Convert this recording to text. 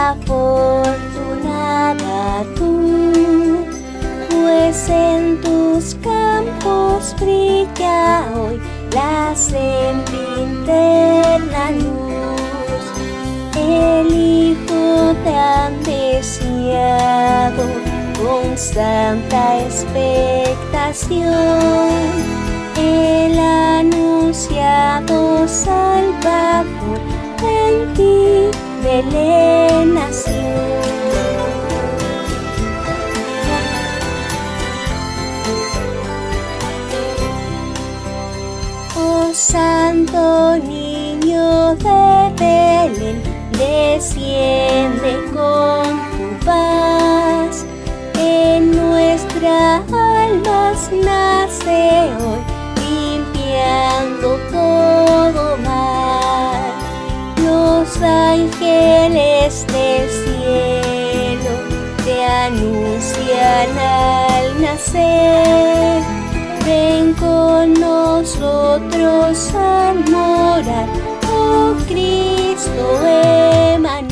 afortunada tú, pues en tus campos brilla hoy la sempiterna luz. El Hijo tan deseado, con santa expectación, el anunciado Salvador en ti Belén nació. Oh Santo Niño de Belén, desciende con tu paz, en nuestras almas nace hoy, limpiando todo mal. Los ángeles del cielo te anuncian al nacer. Ven con nosotros a morar, oh Cristo Emmanuel.